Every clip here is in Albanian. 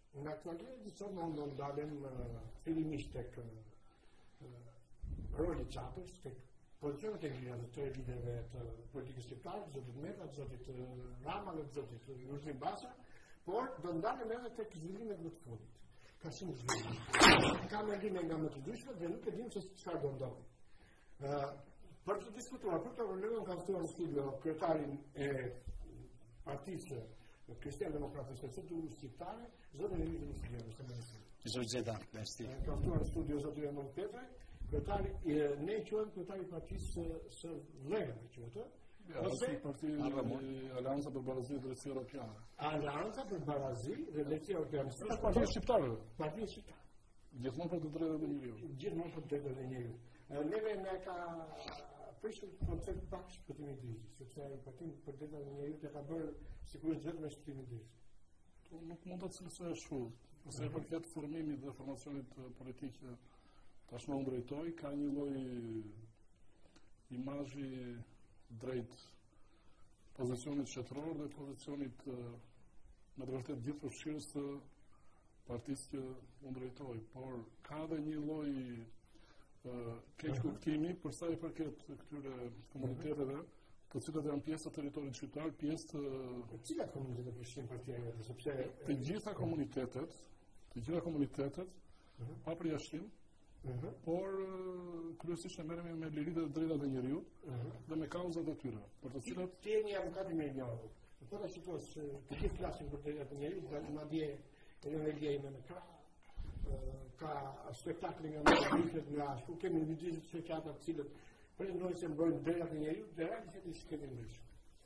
Në aktualitet, insomma, unë ndalem fillimisht tek roli i Çapës, tek pozicionet e lira të liderëve të politikës shqiptare, të zotit Meta, të zotit Rama, të zotit Lulzim Basa, por do ndalem edhe tek zhvillimet më të fundit. Ka shumë zhvillime. Ka mendime nga më të ndryshme dhe nuk e dim se çfarë do ndodhi. Për të diskutuar për këtë problem kam ftuar në studio kryetarin e Partisë Kristian Demokratike së Durrës Shqiptare, zotin Enis Rishtiani. Kam ftuar në studio zotin Emon Petre, kryetari ne quajmë kryetari i Partisë së Vlerave, quhet. Aleanca për Barazi dhe Drejtësia Europiane. Aleanca për Barazi dhe Drejtësia Europiane. Partia shqiptare. Partia shqiptare. Gjithmonë për të drejtat e njeriut. Gjithmonë për të drejtat e njeriut. Neve ne ka prishur koncept pak shpëtimi i drizit, sepse ai partim për drejtat e njeriut e ka bërë sigurisht vetëm me shpëtimin e drizit. Nuk mund të cilësoj ashtu. Nëse e përket formimit dhe formacionit politik tashmë unë drejtoj, ka një lloj imazhi drejt pozicionit shtetëror dhe pozicionit me të vërtet gjithë përfshirës të partisë që unë drejtoj, por ka dhe një lloj keq kuptimi për sa i përket këtyre komuniteteve, të cilët janë pjesë të territorit shqiptar, pjesë të cilat komunitete përfshin partia jote, sepse të gjitha komunitetet pa përjashtim, por kryesisht merremi me liritë dhe drejtat e njeriut dhe me kauzat e tyre, për të cilat ti je një avokat i mirënjohur. Po ta shikosh, të gjithë flasin për drejtat e njeriut, madje edhe në lejme në krah, ka spektakle nga mëdhenjët nga ashtu, kemi vidizit shoqata të cilët pretendojnë se mbrojnë drejtat e njeriut dhe realiteti s'kemi ndryshë.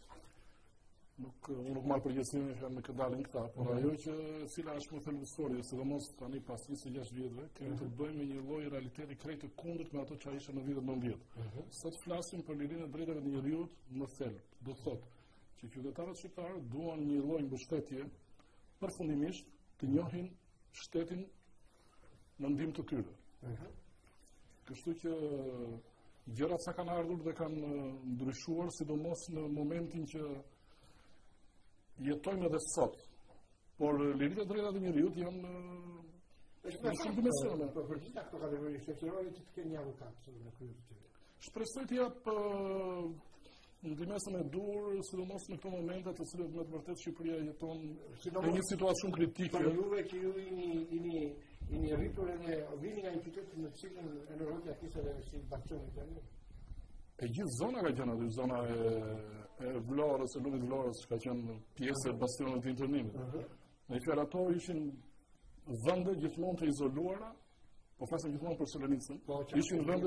Unë nuk marrë përgjithësimin që me këtë dalin këta, por ajo që cila është më thelbësorja, sidomos tani pas 26 vjetëve, kemi të bëjmë me një lloj realiteti krejt të kundërt me ato që ishte në vitet 90. Sot flasim për lirinë e drejtave të njeriut në thelb. Do thotë që qytetarët shqiptarë duan një lloj mbështetje përfundimisht të njohin shtetin në ndihmë të tyre. Kështu që gjërat sa kanë ardhur dhe kanë ndryshuar, sidomos në momentin që jetojmë edhe sot, por liritë e drejtat e njeriut janë në shumë dimensione. Për gjitha këto kategori shtetërore që të kenë një avokat në krye të tyre. Shpresoj të jap ndihmën e dur, sidomos në këto momente të cilët me të vërtetë Shqipëria jeton në një situatë shumë kritike. Për juve që ju jeni rritur edhe vini nga një qytet në cilën e Norvegjia kishte edhe si bastion italian. E gjithë zona ka qenë aty, zona e Vlorës, e lumit Vlorës, që ka qenë pjesë e bastionit të internimit. Në fjalë ato ishin vende gjithmonë të izoluara, po flasim gjithmonë për Solonicën. Ishin vende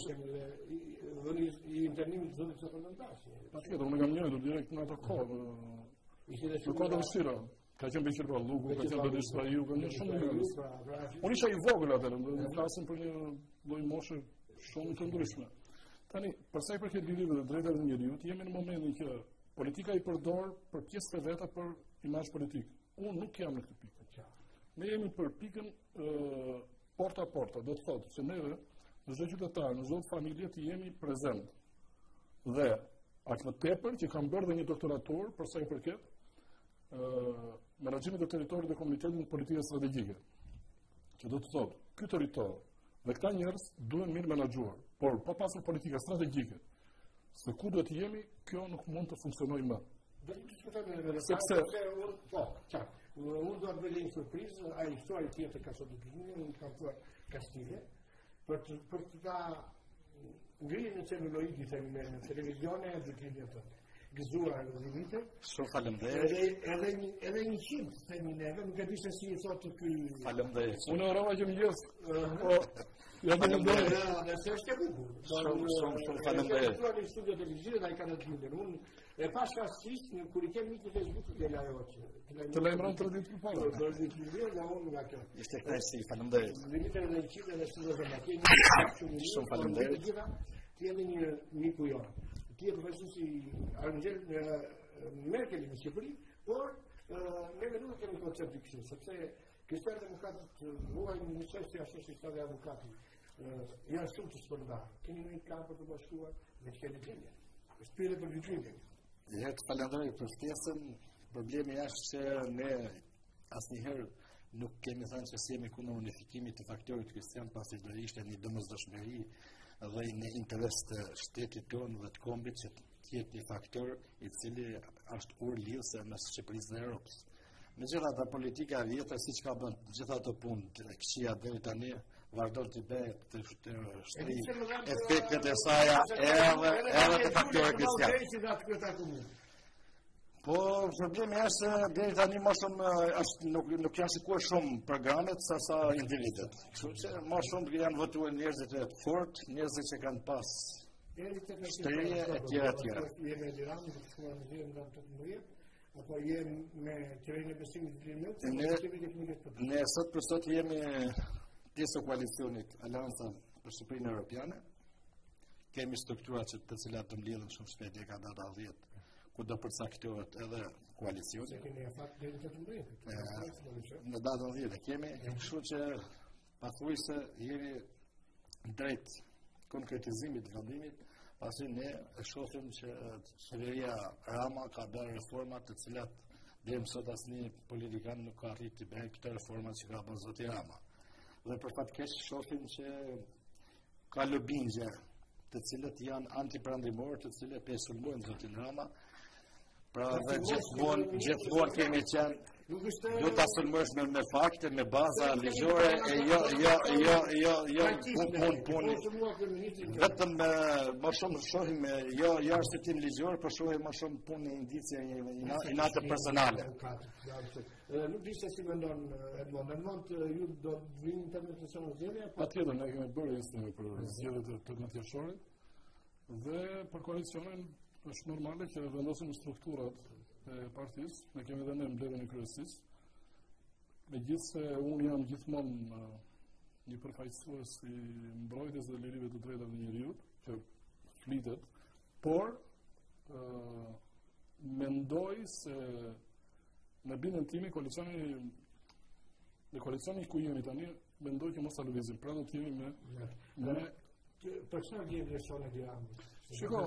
i internimit të zotit Sokolondasi. Patjetër, unë kam njëjtur direkt në ato kohë. Në kohë të vështira. Ka qenë Beqir Balluku, ka qenë Bedir Straiu, ka qenë shumë njerëz. Unë isha i vogël atëherë, do flasim për një lloj moshe shumë të ndryshme. Tani, përsa i përket lirive dhe drejtave të njeriut, jemi në momentin që politika i përdor për pjesë të veta për imazh politik. Unë nuk jam në këtë pikë. Ne jemi për pikën porta a porta, do të thotë që neve në çdo qytetar, në çdo familje të jemi prezent. Dhe aq më tepër që kam bërë dhe një doktoratur përsa i përket menaxhimit të territorit dhe komunitetit në politikë strategjike. Që do të thotë, ky territor dhe këta njerëz duhen mirë menaxhuar, por pa pasur politika strategjike, se ku do të jemi, kjo nuk mund të funksionojë më. Sepse unë do të bëj një surprizë, ai histori tjetër ka sot dikinë, unë kam thënë Kastilje, për të ta ngrirë në celuloidi në televizione e gjykimit të gëzuar në vite. Shumë faleminderit. Edhe 100 themi neve, nuk e di se si i thotë ky. Faleminderit. Unë orava që më gjithë. Ja faleminderit. Nëse është e bukur. Shumë faleminderit. Në studio televizive ai ka ndërtuar. Unë e pash rastisht kur i kem një Facebook të ajo që. Të lajmëron 3 ditë përpara. 3 ditë përpara nga unë nga kjo. Ishte kënaqësi, faleminderit. Limitën e qytetit dhe studioze më keni. Shumë faleminderit. Ti jeni një miku jon. Ti je profesor si Angel Merkel në Shqipëri, por ne nuk kemi koncept i kësaj, sepse Krishterët Demokratët vuajnë një çështje ashtu si thotë avokati. Janë shumë të shpërndarë. Keni një plan për të bashkuar me Shqipërinë. Shpirë për gjyqimin. Të falenderoj për ftesën. Problemi është që ne asnjëherë nuk kemi thënë që si jemi kundër unifikimit të faktorit kristian, pasi do ishte një domosdoshmëri dhe në interes të shtetit tonë dhe të kombit që të jetë një faktor i cili është urlidhse mes Shqipërisë dhe Europës. Megjithatë, politika vjetër siç ka bën gjithë ato punë të këqija deri tani vazhdon të bëjë të shtri efektet e saj edhe të faktorit kristian. Po, problemi është se deri tani më shumë nuk janë shikuar shumë programet sa individet. Kështu që më shumë janë votuar njerëzit e fortë, njerëzit që kanë pas shtrirje e tjera. Jemi në Tiranë, në shkuar në Zirë nga 18, apo jemi me qeverinë e besimit të Ne sot për sot jemi pjesë e koalicionit Alianca për Shqipërinë Europiane. Kemi struktura të cilat të mbledhen shumë shpejt deri ka data 10. Ku do përcaktohet edhe koalicioni. Në datën 10 kemi, kështu që pathuajse jemi drejt konkretizimit të vendimit, pasi ne e shohim që qeveria Rama ka bërë reforma të cilat deri më sot asnjë politikan nuk ka arritur të bëjë këto reforma që ka bërë zoti Rama. Dhe për fat keq shohim që ka lobingje të cilët janë antiprandimor, të cilët pesulmojnë zotin Rama. Pra dhe gjithmonë kemi qenë do ta sulmosh me fakte, me baza ligjore e jo punë. Vetëm më shumë shohim jo arsyetime ligjore, por shohim më shumë punë indicie inate personale. Nuk di se si mendon Edmond, ju do të vini në termin zgjedhje? Patjetër, ne kemi bërë instalime për zgjedhjet e 18 qershorit dhe për koalicionin është normale që vendosim strukturat e partisë, ne kemi dhe ne mbledhjen e kryesisë. Megjithse unë jam gjithmonë një përfaqësues i mbrojtjes dhe lirive të drejtave të njerëzit, që flitet, por mendoj se në bindjen time koalicioni ku jemi tani, mendoj që mos ta lëvizim. Pra do të jemi me për çfarë vjen lëshon e Tiranës? Shiko,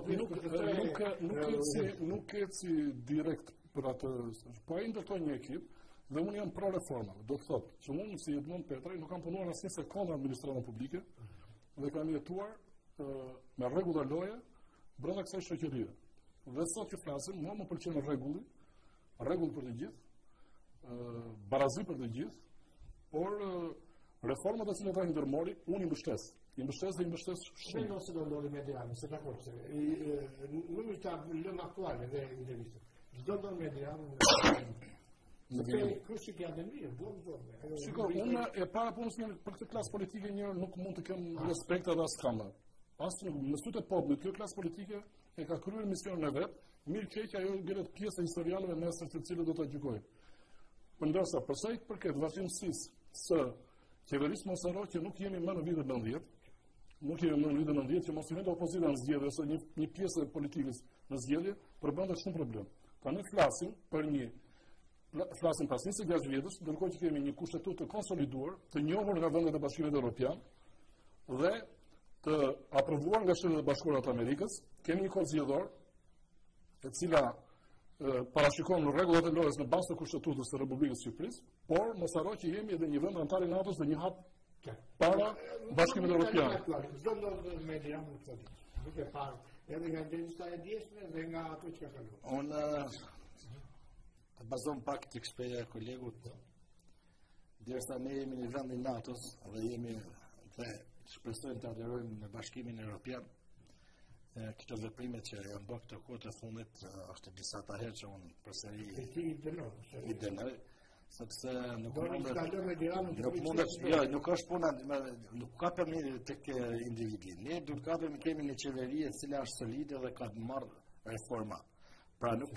nuk eci direkt për atë, po ai ndërtoi një ekip dhe unë jam pro reformave. Do të thotë që unë si Edmond Petraj nuk kam punuar asnjë sekondë në administratën publike dhe kam jetuar me rregulla loje brenda kësaj shoqërie. Dhe sot që flasim, mua më pëlqen rregull për të gjithë, barazi për të gjithë, por reformat e cilat ai ndërmori, unë i mbështes. I mbështes shumë. Nuk se do ndodhi me Tiranën, se dakord se nuk është lëmë aktuale dhe intervistën. Çdo do me Tiranën. Kush i ka dëmir, Shiko, unë e para punës për këtë klasë politike njërë nuk mund të kem respekt edhe as kam. Në sytë e popullit, kjo klasë politike e ka kryer misionin e vet, mirë keq ajo gjelet pjesë e historianëve nesër të cilët do ta gjykojnë. Ndërsa përsa i përket vazhdimësisë së qeverisë Mosaro që nuk jemi më në vitin 90, nuk jemi më në vitin 90 që mos i vende opozita në zgjedhje ose një pjesë e politikës në zgjedhje, përbëndet shumë problem. Tani flasim për flasim pas 26 vjetësh, ndërkohë që kemi një kushtetutë të konsoliduar, të njohur nga vendet e Bashkimit Evropian dhe të aprovuar nga Shtetet e Bashkuara të Amerikës, kemi një kohë zgjedhor, e cila parashikon rregullat e lojës në bazë të kushtetutës së Republikës së Shqipërisë, por mos harro që jemi edhe një vend antar i NATO-s dhe një hap para Bashkimit Evropian. Çdo ndodh me Tiranën këtë ditë. Nuk e parë edhe nga intervista e dieshme dhe nga ato që ka kaluar. Unë bazon pak të shpreha e kolegut. Derisa ne jemi në vendin e NATO-s dhe jemi dhe shpresojmë të aderojmë në Bashkimin Evropian. Këto veprime që janë bërë këto kohë të fundit është disa ta herë që unë përsëri i dënoj, sepse nuk është puna, nuk kapemi tek individi. Ne duhet kapemi kemi një qeveri e cila është solide dhe ka marrë reforma. Pra nuk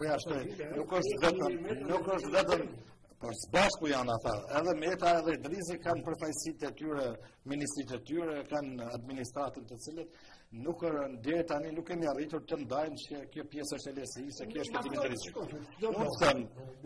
është vetëm por bashku janë ata, edhe Meta edhe Idrizi kanë përfaqësitë e tyre, ministrit e tyre, kanë administratën të cilët nuk deri tani nuk kemi arritur të ndajmë që kjo pjesë është LSI-s, kjo është këtë interesit. Unë them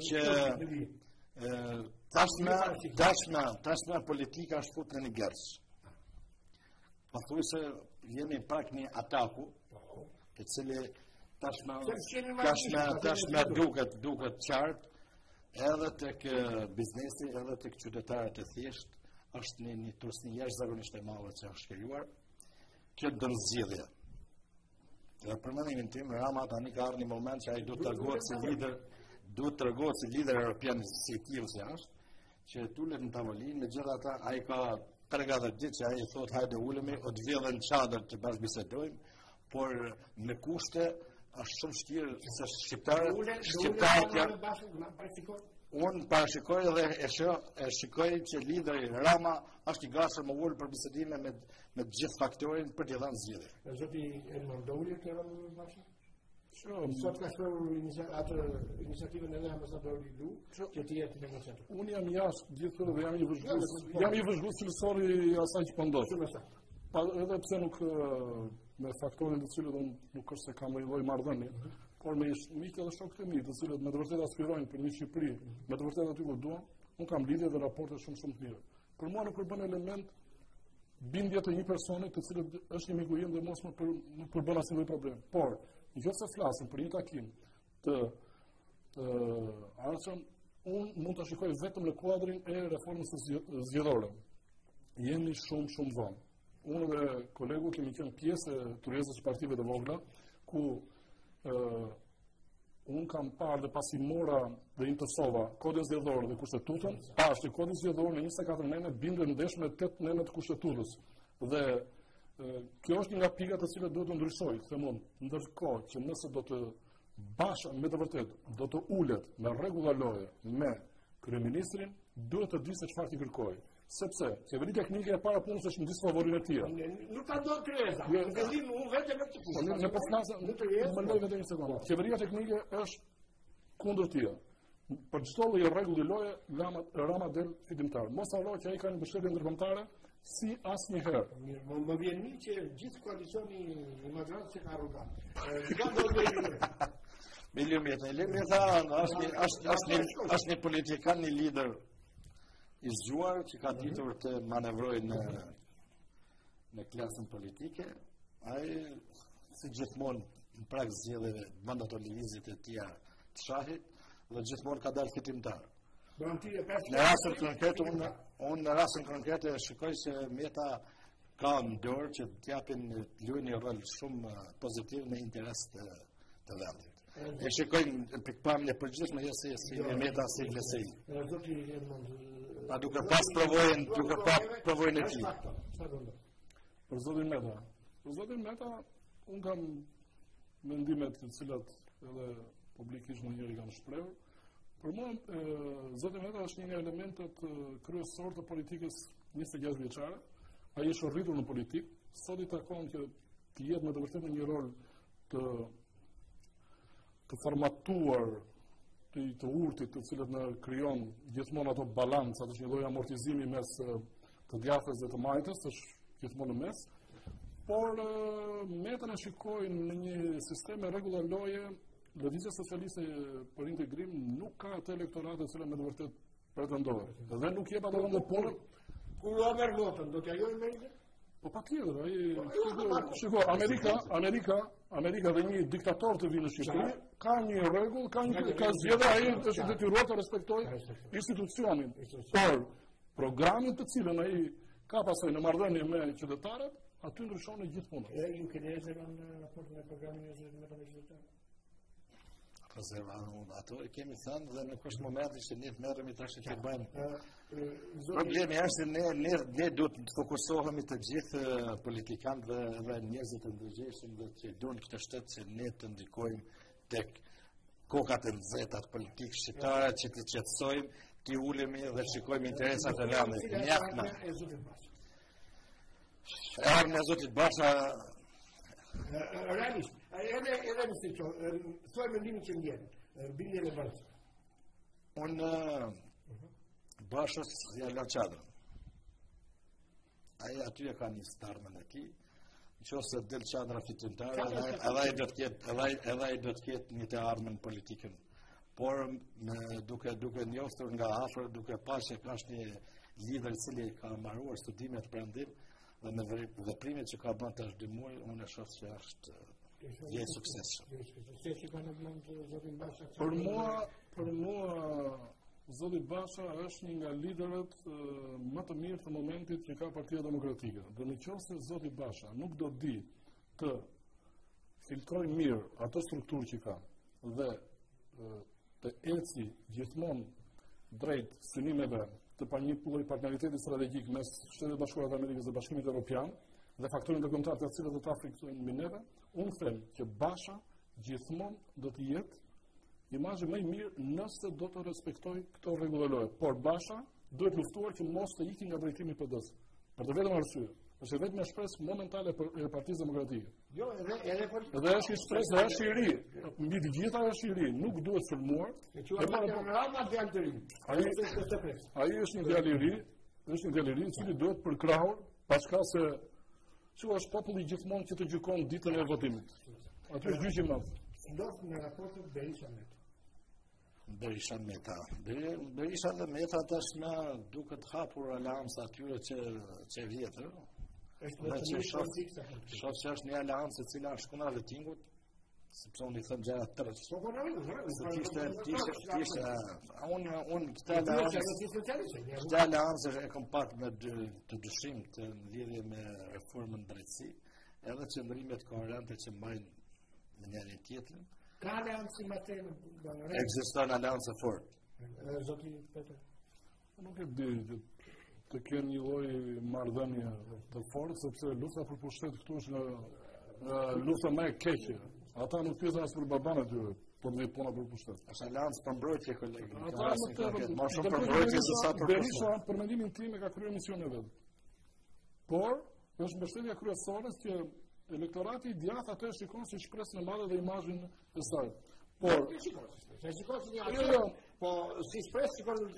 që tashmë politika është futur në një gërsh. Pathuajse jemi pak një ataku, i cili tashmë duket qartë. edhe tek biznesi, edhe tek qytetarët e thjesht, është një tursi jashtëzakonisht e madhe që është krijuar kjo dorëzgjidhje. Dhe për mendimin tim, Rama tani ka ardhur një moment që ai duhet të tregohet si lider europian si tillë si është, që tulet në tavolinë, megjithatë ai ka 3 ditë që ai thotë hajde ulemi, o të vjedhën çadër të bashkëbisedojmë, por me kushte është shumë vështirë se shqiptarët janë. Unë parashikoj dhe e shikoj që lideri Rama është i gatshëm më ul për bisedime me të gjithë faktorin për t'i dhënë zgjidhje. Zoti Elmar do ulet të Rama bashkë? Sot ka shkruar atë iniciativën e ambasadorit Lu, që ti jetë negociator. Unë jam jashtë gjithë dhe jam i vëzhgues cilësori i asaj që po ndodh. Edhe pse nuk me faktorin të cilët unë nuk është se kam një lloj marrëdhënie, por me miqtë dhe shokët e mi, të cilët me të vërtetë aspirojnë për një Shqipëri, me të vërtetë aty ku duan, unë kam lidhje dhe raporte shumë të mira. Për mua nuk përbën element bindje të një personi të cilët është një miku im dhe mos nuk përbën asnjë lloj problem. Por, nëse flasim për një takim të ardhshëm, unë mund ta shikoj vetëm në kuadrin e reformës zgjedhore. Jemi shumë vonë. Unë dhe kolegu kemi qenë pjesë e turezës së partive të vogla, ku unë kam parë dhe pasi mora dhe imtësova kodin zgjedhor dhe kushtetutën, pashtë kodin zgjedhor në 24 nene bindë ndesh me 8 nene të kushtetutës. Dhe kjo është një nga pikat të cilët duhet të ndryshoj, themon, ndërkohë që nëse do të bashkë me të vërtet, do të ulet me rregulla loje me kryeministrin, duhet të di se çfarë t'i kërkoj. Sepse qeveri teknike e para punës është në disfavorin e tij. Nuk ka do kreza. Unë vetëm të punë. Ne po flasim, më loj vetëm një sekondë. Qeveria teknike është kundër tij. Për çdo lloj rregulli loje, Rama del fitimtar. Mos harro që ai ka një mbështetje ndërkombëtare si asnjëherë. Më vjen një që gjithë koalicioni i Madrasës se ka arrogant. Nga do të është një politikan, një lider i zgjuar që ka ditur të manevrojë në klasën politike. Ai si gjithmonë në prag zgjedhjeve bën ato lëvizjet e tija të shahit dhe gjithmonë ka dalë fitimtar. Në rastin konkret, unë në rastin konkret e shikoj se Meta ka në dorë që t'japin luajnë një rol shumë pozitiv në interes të vendit. E shikojnë pikpamjen e përgjithshme jo si Meta si Vlesej. Pa duke pas provojën e tij. Për zotin Meta, unë kam mendimet të cilat edhe publikisht në njëri kanë shprehur. Për mua, zoti Meta është një nga elementet kryesor të politikës 26 vjeçare. Ai është rritur në politikë, sot i takon që të jetë me të vërtetë në një rol të formatuar të urtit të cilët në krijon gjithmonë ato balanca, është një lloj amortizimi mes të djathtas dhe të majtës, është gjithmonë në mes. Por Meta e shikojnë në një sistem me rregulla loje, Lëvizja Socialiste për Integrim nuk ka atë elektorat të cilën me të vërtet pretendojnë. Dhe nuk jep ato në punën. Kur do merr votën, do t'ja jojnë Amerikën? Po patjetër, shiko, Amerika dhe një diktator të vinë në Shqipëri, ka një rregull, ka zgjedhje, ai është detyruar të respektojë institucionin. Por programin të cilën ai ka pasojë në marrëdhënie me qytetarët, aty ndryshon gjithë puna. Ju keni në raportin e programin e zgjedhjeve me qytetarët? Ato e kemi thënë dhe nuk është momenti që ne të merremi tash që bëjmë. Problemi është se ne duhet të fokusohemi të gjithë politikanët dhe njerëzit të ndërgjegjshëm dhe që duan këtë shtet që ne të ndikojmë tek kokat e nxehta të politikës shqiptare, që të qetësojmë, të ulemi dhe shikojmë interesat e vendit. Mjaft Ardhmja e Zotit Basha realisht, edhe në stikë, thuaj mendimin që ndjen, bindjen e Bashës. Unë Bashës ja la qadrën. Ai aty e ka një starmën e tij, nëse del qadra fitimtare, edhe ai do të ketë një të ardhmen politikën. Por duke njoftur nga afër, duke parë se ka një lider i cili ka mbaruar studimet prandim, dhe me veprimet që ka bën tash 2 muaj, unë e shoh që është je suksesshëm. Për mua Zoti Basha është një nga liderët më të mirë të momentit që ka Partia Demokratike. Dhe nëse Zoti Basha nuk do di të filtrojë mirë atë strukturë që ka dhe të eci gjithmonë drejt synimeve të pa një lloj partneriteti strategjik mes Shtetit Bashkuar të Amerikës dhe Bashkimit Evropian dhe faktorin ndërkombëtar të cilët do ta friksojnë mbi neve, unë them që Basha gjithmonë do të jetë imazhi më i mirë nëse do të respektojë këto rregulla. Por Basha duhet luftuar që mos të ikë nga drejtimi i PD-s. Për të vetëm arsye, është vetëm një shpresë momentale për Partisë Demokratike. Jo, edhe Dhe është një shpresë, dhe është i ri. Mbi të gjitha është i ri, nuk duhet sulmuar. Ai është një djalë i ri, i cili duhet përkrahur, paska se që është populli gjithmonë që të gjykon ditën e votimit. Aty është gjyqi i madh. Ndodh në raportet Berisha-Meta. Berisha dhe Meta tash na duket hapur aleanca atyre që vjetër. Shoh që është një aleancë e cila shkon në tingut, sepse unë i them gjëra të tërë. Këtë aleancë e kam pak me të dyshim të lidhje me reformën drejtësi, edhe qëndrimet koherente që mbajnë në njëri tjetrin. Ka aleancë më të ekziston aleancë fort. Zoti Peter. Nuk e di të kenë një lloj marrëdhënie të fortë, sepse lufta për pushtet këtu është lufta më e keqe. Ata nuk pyesin as për baban e tyre, por dhe puna për pushtet. Është aleancë për mbrojtje, kolegë. Ata më shumë për mbrojtje se sa për pushtet. Berisha, për mendimin tim, e ka kryer misionin e vet. Por është mbështetja kryesore që elektorati i djathtë atë shikon si shpresën e madhe dhe imazhin e saj. Por si shpresë shikon në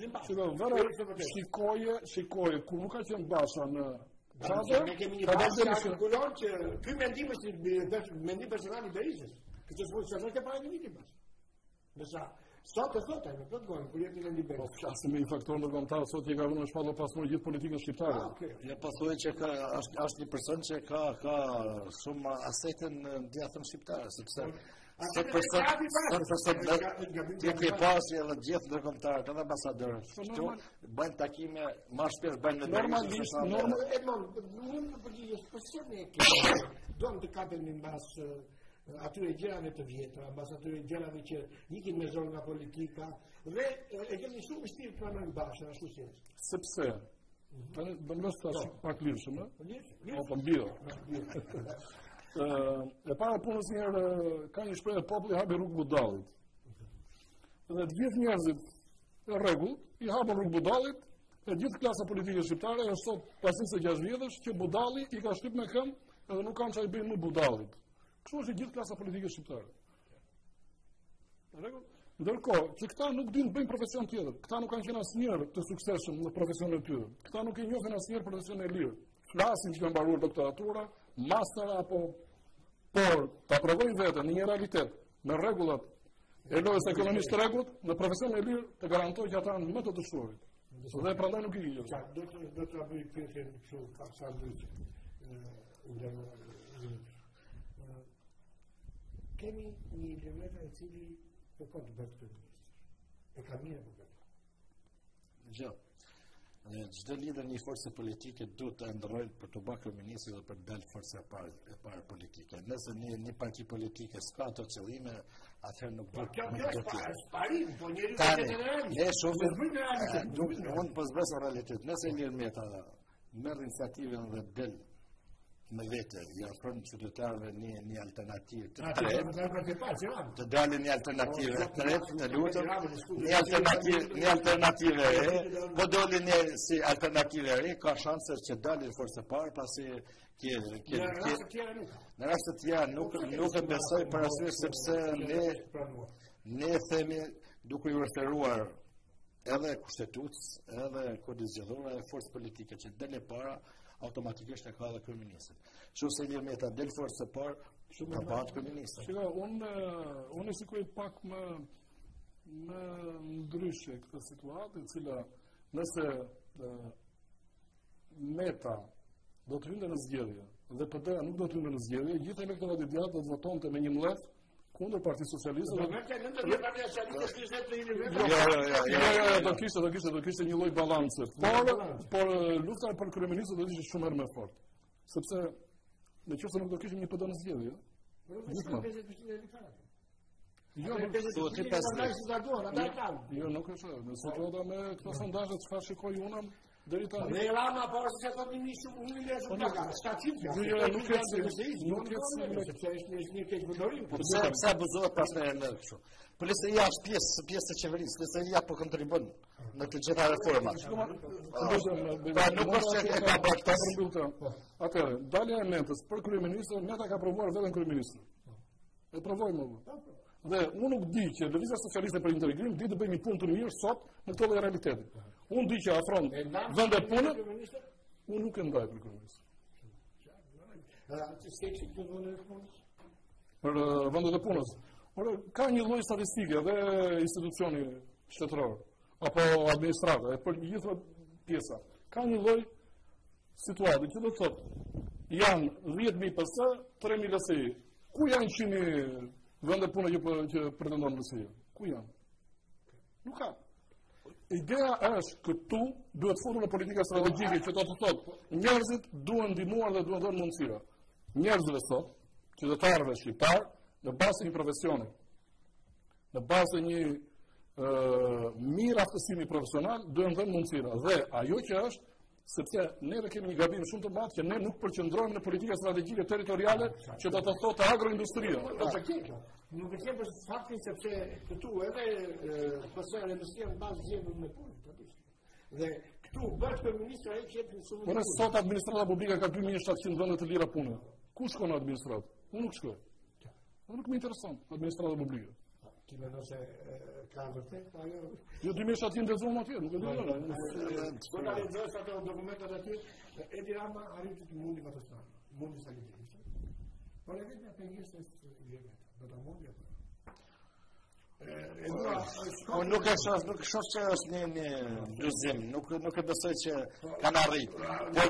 shikoje, kur nuk ka qenë Basha në ne kemi një basë artikulon që ky mendim është mendim personal i Berishës. Këtë është nuk e para një viti pas. Nësa sot në këtë gojë, kur jeti në liberë. Flasim me një faktor ndërkombëtar, sot që ka vënë në shpallë pasmoj gjithë politikën shqiptare. Ja pasojë që është një person që ka shumë asetën në djathtën shqiptare, sepse sot ti ke pasur edhe gjithë ndërkombëtarët, edhe ambasadorët. Këtu bëjnë takime, më shpesh bëjnë në normalisht, unë përgjigjesh po si ne kemi. Duam të kapemi mbas atyre gjërave të vjetra, mbas atyre gjërave që ikin me zonë nga politika dhe e kemi shumë vështirë të pranojmë Bashën ashtu si është. Sepse do më thashë pak lirshëm, po mbio. E para punës njerë ka një shprehje populli hapi rrugë budallit. Dhe të gjithë njerëzit e rregull i hapën rrugë budallit, e gjithë klasa politike shqiptare është sot pasisë 6 vjetësh që budalli i ka shtyp me këmbë edhe nuk kanë çfarë bëjnë më budallit. Kështu është gjithë klasa politike shqiptare. Ndërkohë, që këta nuk dinë të bëjnë profesion tjetër, këta nuk kanë qenë asnjëherë të suksesshëm në profesionin e tyre. Këta nuk e njohin asnjëherë profesionin e lirë. Flasin që kanë mbaruar doktoratura, master apo por ta provojnë veten në një realitet me rregullat e lojës ekonomisë të rregullt, në profesionin e lirë të garantoj që ata janë më të dëshuarit. Dhe prandaj nuk i gjej. Do të bëj pyetje kështu pak sa ndryshë. Kemi një Lëmeta e cili po ka të bëjë këtë ministër. E ka mirë për këtë. Gjë. Çdo lider një force politike duhet të ndrojë për të bërë kryeminist dhe për të dalë forca e parë politike. Nëse një parti politike s'ka ato qëllime, atëherë nuk do të parim, po njeriu ka unë po zbres realitet. Nëse Lëmeta merr iniciativën dhe del me vete, i ofron qytetarëve një alternativë të dalin një alternativë të tretë, të lutem, një alternativë e po dolin si alternativë e re, ka shanse që dalin forse parë, pasi në rast të tjera nuk e besoj për arsye sepse ne themi duke i referuar edhe kushtetutës, edhe kodit zgjedhor, edhe forcë politike që dalin para, automatikisht e ka dhe kryeministri. Kështu se Lëmeta del forcë parë, ka bëhet kryeministri. Shiko, unë e shikoj pak më ndryshe këtë situatë, e cila nëse Meta do të hynte në zgjedhje dhe PD nuk do të hynte në zgjedhje, gjithë elektorati i djathtë do të votonte me 11 kundër Partisë Socialiste. Do kishte një lloj balance. Por lufta për kryeministin do të ishte shumë më fortë. Sepse nëse nuk do kishim një PD në zgjedhje, jo, nuk është. Nëse do me këto sondazhe çfarë shikoj unë deri tani. Ne Rama po se ka thënë shumë paga. Nuk Pse abuzohet pastaj në kështu. Policia është pjesë e qeverisë, policia po kontribon në të gjitha reformat. Nuk është që e ka bërë këtë. Atëherë, dalja e mentës për kryeministrin, ne ta ka provuar vetëm kryeministri. E provojmë. Dhe unë nuk di që Lëvizja Socialiste për Integrim di të bëjmë një punë të mirë sot në këtë lloj realiteti. Unë di që afron vendet punë, unë nuk e ndaj për kryeministrin. Për vendet e punës. Por ka një lloj statistike dhe institucioni shtetëror apo administrata, për gjitha pjesa. Ka një lloj situatë që do të thotë janë 10.000 PS, 3.000 LSI. Ku janë 100 vende punë që pretendon LSI? Ku janë? Nuk ka. Ideja është këtu duhet futur në politika strategjike që do të thotë njerëzit duhen ndihmuar dhe duhen dhënë mundësira. Njerëzve sot, qytetarëve shqiptar, në bazë të një profesioni, në bazë të një mirë aftësimi profesional, duhen dhënë mundësira. Dhe ajo që është, sepse neve kemi një gabim shumë të madh që ne nuk përqendrohemi në politika strategjike territoriale që do të thotë agroindustria. Nuk e kem për faktin sepse këtu edhe pasojë industria në bazë gjendur me punë. Dhe këtu bëhet kryeministri ai që jep shumë. Por sot administrata publike ka 2700 vende të lira pune. Ku shkon administrata? Unë nuk shkoj. Unë nuk më intereson administrata publike. Ti mendon se ka vërtet ajo? Jo 2700 dhe zonë atje, nuk e di. Do ta lexosh ato dokumentat aty, Edi Rama arriti të mundi katostran. Mundi sa lidhje. Por edhe në pengesë është vjetë. Do ta mundi apo? Unë nuk e shoh që është një dyzim, nuk e besoj që kanë arritur. Por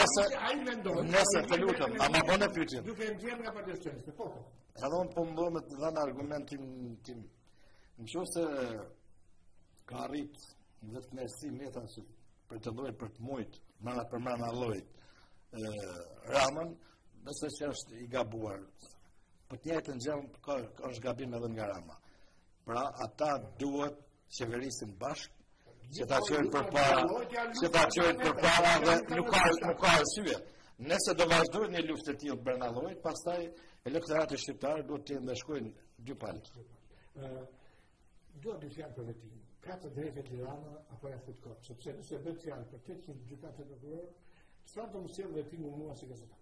nëse të lutem, a më bënë pyetje? Duke ndjer nga Partia po. Edhe unë po më të dhënë argumentin tim. Nëse ka arrit vetë Mersi Meta që pretendoi për të mujt, mëna për mëna llojit Ramën, nëse që është i gabuar. Po të njëjtën gjë është gabim edhe nga Rama. Pra ata duhet qeverisin bashkë, që ta qojnë përpara dhe nuk ka arsye. Nëse do vazhdojnë një luftë të tillë brenda llojit, pastaj elektorati shqiptar duhet të ndeshkojnë dy palë. Do të fjalë për vetin. Ka të drejtë Tirana apo ja fut kot, sepse nëse bëhet fjalë për 800 gjykatës prokuror, çfarë do të sjellë vetimi mua si gazetar?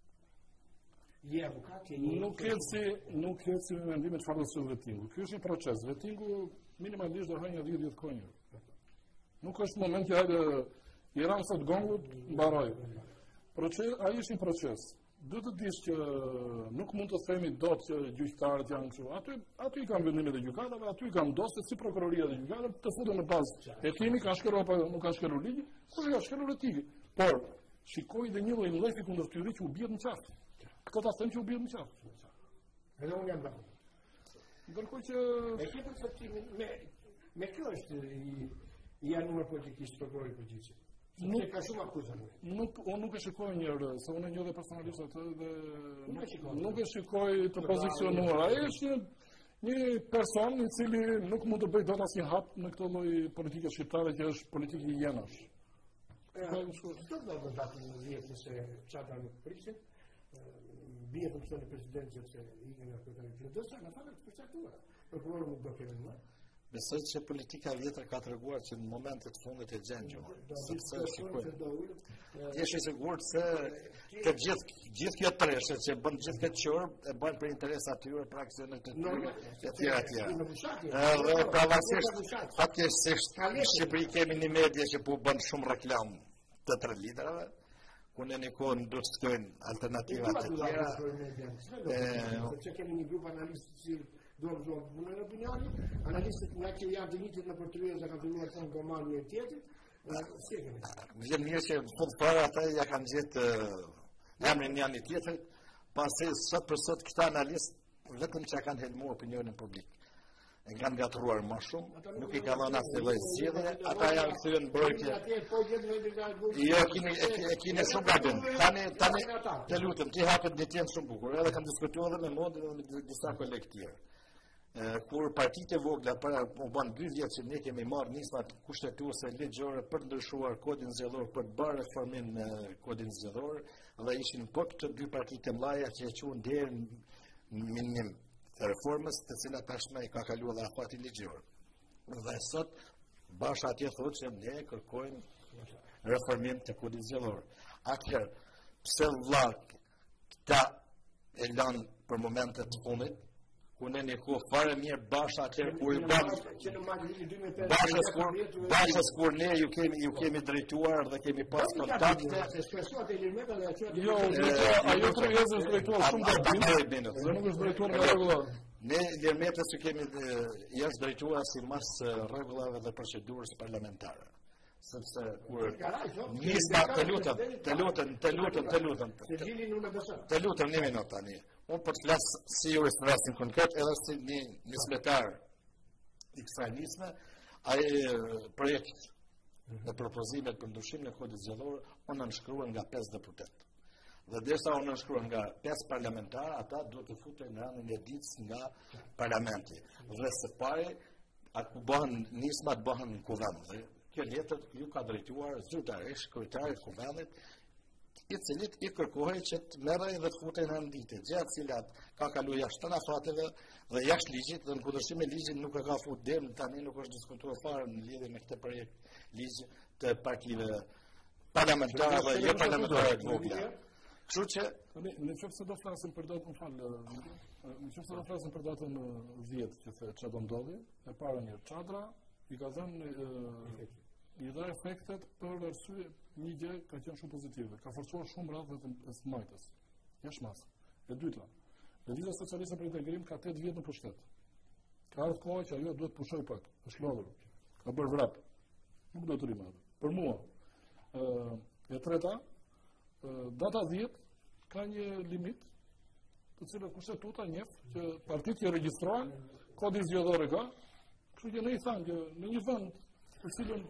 Je avokat, nuk e si mendimin çfarë do të sjellë vetingu. Ky është një proces. Vetingu minimalisht do hajë një 10 kohë. Nuk është momenti hajde i ran sot gongut mbaroj. Ai është një proces. Duhet të dish që nuk mund të themi dot që gjyqtarët janë kështu. Aty i kanë vendimet e gjykatave, aty i kanë dosjet si prokuroria dhe gjykatave të futen në bazë. E kemi kanë shkruar apo nuk kanë shkruar ligj? Po ja shkruar ligj. Por shikoj dhe një lloj lëfi kundër tyre që u bie në qafë. Këto ta them që u bie në qafë. Edhe unë jam dakord. Ndërkohë që e ke perceptimin me kjo është i anuar politikisht prokurori përgjithësi. Nuk ka shumë akuza. Unë nuk e shikoj njërë, se unë e njoh dhe personalisht atë dhe nuk e shikoj të pozicionuar. Ai është një person i cili nuk mund të bëj dot asnjë hap në këtë lloj politike shqiptare që është politikë higienash. Do të datë në vjetë se çata nuk prisin. Bie funksioni presidenti sepse ikën nga kryetari. Do të thonë ata të përcaktuara. Prokurori nuk do të kenë më. Besoj që politika vjetër ka treguar që në momentet fundit e gjen gjë. Sepse shikoj. Jesh i sigurt se të gjithë kjo treshë që bën gjithë këtë qorë e bën për interes atyre për aksionet e tyre etj. Edhe pavarësisht fatkeqësisht në Shqipëri kemi një media që po bën shumë reklam të tre liderave. Ku në një kohë do të shtojnë alternativat të tjera. Sepse kemi një grup analistë që duhet të bëjnë në opinionin, analistët nga që janë të njëjtit në portugez dhe kanë filluar të ngoman një tjetër. Vjen mirë që fund fare ata ja kanë gjetë emrin një tjetër, pasi sot për sot këta analistë vetëm që kanë helmuar opinionin publik. E kanë gatruar më shumë, nuk i ka dhënë asnjë lloj zgjedhje, ata janë kthyer në mbrojtje. Jo, e keni shumë gabim. Tani të lutem, ti hapet një temë shumë bukur, edhe kam diskutuar edhe me Modin dhe me disa kolegë tjerë. Kur partitë e vogla para u bën 2 vjet që ne kemi marrë nismat kushtetuese ligjore për të ndryshuar kodin zgjedhor, për të bërë reformim në kodin zgjedhor, dhe ishin po këto 2 partitë mëdha që e quhen deri në minim të reformës, të cilat tashmë i ka kaluar dhe afati ligjor. Dhe sot bash atje thotë që ne kërkojmë reformim të kodit zgjedhor. Atëherë, pse vëlla ta e lanë për momentet të fundit, ku në një kohë fare mirë basha atëherë kur i bam bashës kur ne ju kemi drejtuar dhe kemi pas kontakte. Jo, ajo trejezë është drejtuar shumë gabim, dhe nuk është drejtuar me rregulla. Ne Lermetës ju kemi jashtë drejtuar sipas rregullave dhe procedurës parlamentare. Sepse kur nisma të lutem një minutë tani. Unë për të flasë si ju në rastin konkret edhe si një nismetar i kësaj nisme, ai projekt dhe propozimet për ndryshim në kodit zgjedhor unë nënshkruan nga 5 deputet. Dhe derisa unë nënshkruan nga 5 parlamentarë, ata duhet të futen në anën e ditës nga parlamenti. Dhe së pari, atë bëhen nismat bëhen në kuvend. Dhe kjo letër ju ka drejtuar zyrtarisht kryetarit kuvendit, i cilit i kërkohej që të merrej dhe të futej në ndite, gjatë cilat ka kaluar jashtë të afateve dhe jashtë ligjit, dhe në kundërshtim me ligjin nuk e ka futur deri tani nuk është diskutuar fare në lidhje me këtë projekt ligj të partive parlamentare dhe jo parlamentare të vogla. Kështu që nëse do flasim për datën, nëse do flasim për datën 10 që çfarë do ndodhi, e para një çadra i ka dhënë i dha efektet për arsye një gjë ka qenë shumë pozitive, ka forcuar shumë radhët e smajtës, jashtë masë. E dyta, Lëvizja Socialiste për Integrim ka 8 vjet në pushtet. Ka ardhur koha që ajo duhet pushoj pak, është lodhur, ka bërë vrap. Nuk do të rrimë atë. Për mua, e treta, data 10 ka një limit, të cilën kushtetuta njeh që partitë që regjistrohen, kodi zgjedhor e ka, kështu që ne i thanë që në një vend të cilën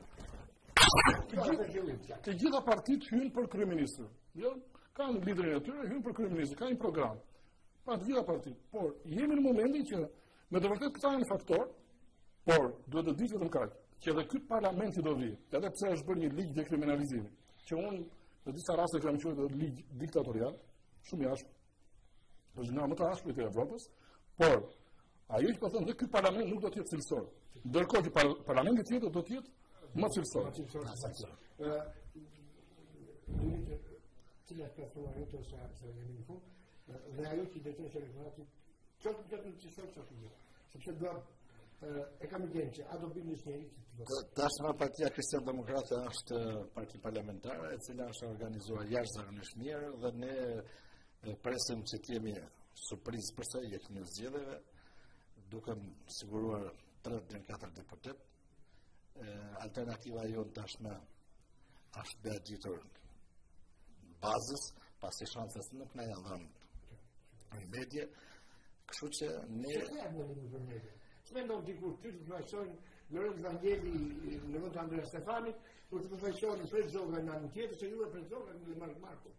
të gjitha partitë hynë për kryeministër. Jo, kanë liderin e tyre, hynë për kryeministër, ka një program. Pa të gjitha partitë. Por jemi në momentin që me të vërtetë këta janë faktor, por duhet të ditë vetëm kaq, që edhe ky parlamenti do vi, edhe pse është bërë një ligj dekriminalizimi, që unë në disa raste kam quajtur ligj diktatorial, shumë i ashpër. Është nga më të ashpër të Evropës, por ajo që po thënë dhe ky parlament nuk do të jetë cilësor. Ndërkohë që parlamenti tjetër do të jetë më cilësor. Cilat ka thua ajo të sa jemi në fund, dhe ajo që i detoj që elektoratit, qoftë në të cilësor që është sepse do e kam idenë që a do bëjmë një njeri tashmë Partia Kristian Demokrate është parti parlamentare e cila është organizuar jashtëzakonisht mirë dhe ne presim që të jemi surprizë përse jetë në zgjedhjeve, duke siguruar 3-4 deputet. Alternativa jonë tashmë është bërë gjitur bazës, pasi shansës nuk na janë dhënë në medje, kështu që ne Mendon dikur ty të përfaqësojnë Lorenzo Vangeli në vend të Andrea Stefanit, për të përfaqësuar Fred Zoga në anën tjetër, se ju e Fred Zoga në Marko.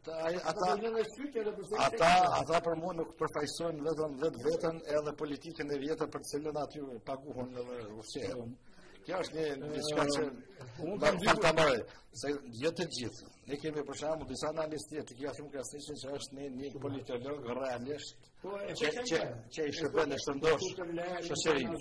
Ata për mua nuk përfaqësojnë vetëm vetën edhe politikën e vjetër për të cilën aty paguhen edhe ushqehen. Kjo është një diçka që unë kam thënë se jo të gjithë. Ne kemi për shembull disa analistë që kia shumë krahasishin që është një politolog realisht që i shërben në shëndosh shoqërinë.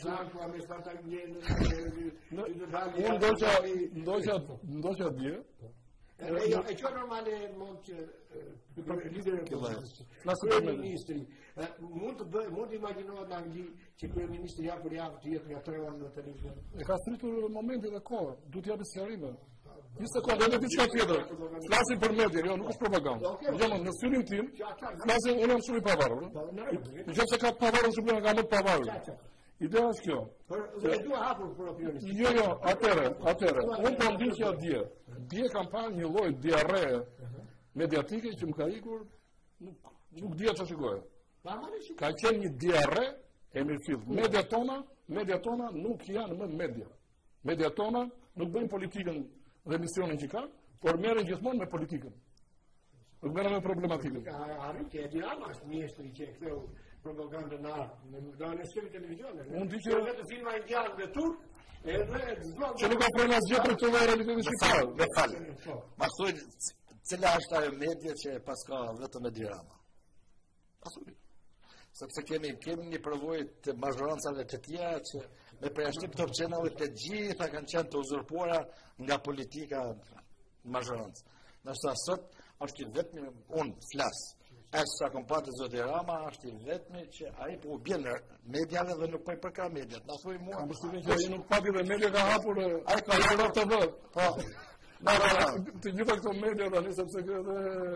Ndoqja dje. E që normale mund që liderën kryeministri mund të imagjinohet në Angli që kryeministri javë për javë të jetë nga 3 orë në televizion. E ka stritur momentin dhe kohë, duhet japë sqarime. Një sekondë, edhe diçka tjetër. Flasim për medjen, jo, nuk është propagandë. Jam në synin tim, flasim, unë jam shumë i pavarur. Nëse ka pavarur shumë nga më të pavarur. Ideja është kjo. E dua hapur për opinionin. Jo, atëre. Unë po ndihja dje kam parë një lloj diarre mediatike që më ka ikur, nuk dia çfarë shikoj. Ka qenë një diarre e mirë fill. Media tona nuk janë më media. Media tona nuk bëjnë politikën dhe misionin që kanë, por merren gjithmonë me politikën. Nuk merren me problematikën. Arritje e Dirama është mjeshtri që e ktheu propagandën në artë, në shkëri televizionet. Unë di që vetë filma indianë dhe turk, që nuk ka frena asgjë për të realitetin shqiptar. Me falë. Ma thuj, cila është ajo media që pas ka vetëm me Dirama? Ma thuj. Sepse kemi një përvojë të mazhorancave të tjera që me përjashtim Top Channel të gjitha kanë qenë të uzurpuara nga politika mazhorancë. Nështë sot është i vetmi, unë flas, sa kompate zoti Rama është i vetmi që ai po bjen mediave dhe nuk po i përka mediat. Na thuj mua. Kam përshtypjen që ai nuk pati dhe media ka hapur ai ka Europa TV. Po. Të gjitha këto media tani sepse edhe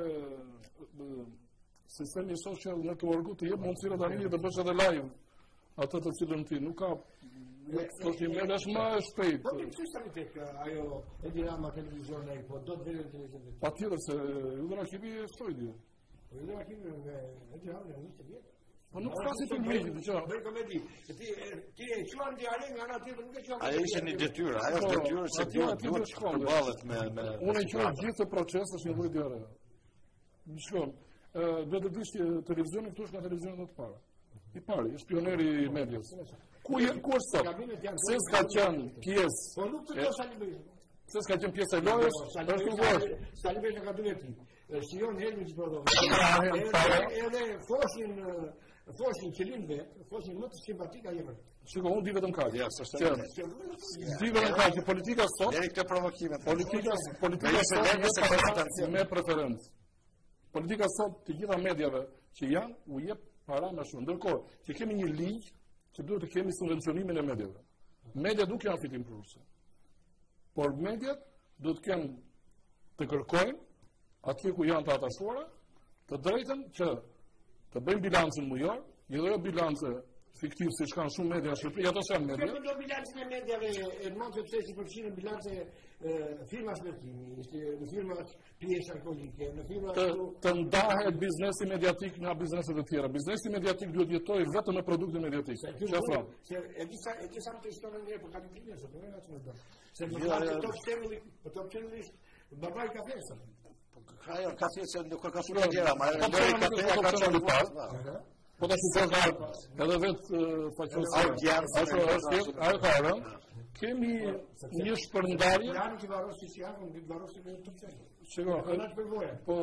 sistemi social network të jep mundësira tani të bësh edhe live atë të cilën ti nuk ka është i media është më shpejt. Po ti çfarë tani tek ajo e Dirama televizion ai po do të vjen në televizion. Patjetër se Ylli Rakibi e shtoi. Ylli Rakibi e Dirama në 20 vjet. Po nuk flasim për media, dëgjoj. Bëj komedi. Ti e quan diare nga ana tjetër nuk e quan. Ai ishte një detyrë, ajo është detyrë që duhet të përballet me unë e quaj gjithë procesi është një lloj diare. Shkon. Do të dish televizioni këtu është nga televizionet më të para. I pari, është pioneri i medias. Ku është sot? Se s'ka qenë pjesë. Po nuk të do Salibej. Se s'ka qenë pjesë e lojës, është i vosh. Salibej në kabinet. Shion Helmi që prodhon. Edhe foshin qëllimve, foshin më të simpatika jemi. Shiko, unë di vetëm kaq. Ja, s'është. Di vetëm kaq që politika sot, deri këtë provokimet. Politika sot me preferencë. Politika sot të gjitha mediave që janë u jep para më shumë. Ndërkohë, që kemi një ligj që duhet të kemi subvencionimin e mediave. Mediat nuk janë fitim pruese. Por mediat duhet të kenë të kërkojnë atje ku janë të atakuara, të drejtën që të bëjnë bilancin mujor, jo bilance fiktiv siç kanë shumë media në Shqipëri, ato janë media. Kjo do bilancin e mediave e mund të thësi përfshin bilance firma shpërtimi, në firma pjesë alkoolike, në firma të ndahet biznesi mediatik nga bizneset e tjera. Biznesi mediatik duhet jetojë vetëm me produkte mediatike. Çfarë? Se e disa të historinë ne po kanë prinë sot, nuk e kam thënë. Se do Top Channel babai kafesën. Ajo kafe që nuk ka shumë gjëra, ma e ndoj kafe ka qenë parë. Po tash edhe vetë faqosi ajo ka rënë. Kemi një shpërndarje. Janë që varosi si janë, nuk varosi me Top Channel. Shiko, po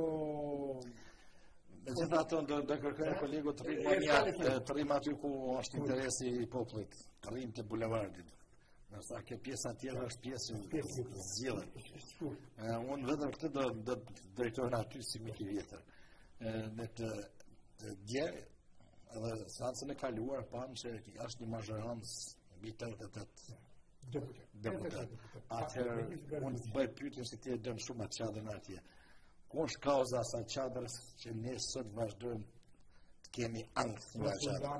megjithatë do kërkojmë kolegu të rrim aty ku është interesi i popullit, të rrim te bulevardit. Nërsa kjo pjesa tjetër është pjesë zgjedhur. Unë vetëm këtë do drejtohen aty si mik i vjetër. Në të dje edhe seancën e kaluar pam që është një mazhorancë mbi 88 deputet. Atëherë unë bëj pyetje se ti e dën shumë atë çadrën atje. Ku është kauza e asaj çadrës që ne sot vazhdojmë të kemi ankth nga çadra?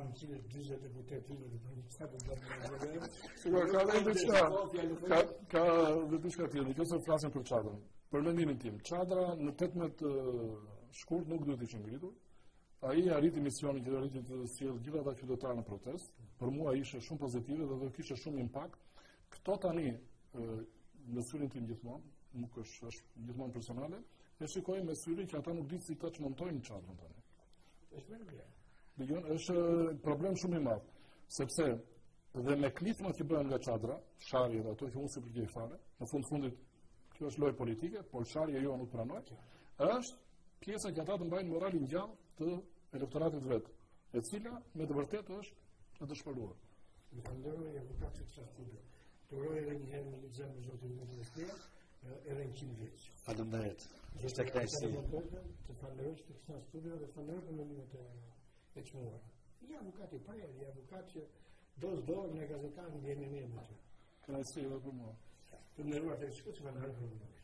Ka dhe diçka tjetër, nëse flasim për çadrën. Për mendimin tim, çadra në 18 shkurt nuk duhet të ishte ngritur. Ai arriti misionin që arriti të sjellë gjithë ata qytetarë në protestë. Për mua ishte shumë pozitive dhe do kishte shumë impakt. Këto tani në syrin tim gjithmonë, nuk është gjithmonë personale, e shikoj me syrin që ata nuk ditë si ta çmontojnë çadrën tani. Është problem shumë i madh, sepse dhe me klifmat që bëhen nga çadra, sharje dhe ato që unë si përgjej fare, në fundit kjo është lojë politike, por sharje jo nuk pranoj, është pjesa që ata të mbajnë moralin gjallë të elektoratit vetë, e cila me të vërtetë është e dëshpëruar. Më falenderoj avokatë të kësaj studio. Turoj edhe një herë në lexim me zotin Ministri, edhe në 100 vjeç. Faleminderit. Ishte kënaqësi. Të falenderoj të kësaj studio dhe falenderoj për mendimet e çmuara. Ja avokati prerë, ja avokat që do në gazetarë ndjen në ne. Kënaqësi edhe për mua. Të nderuar të shkoj të falenderoj.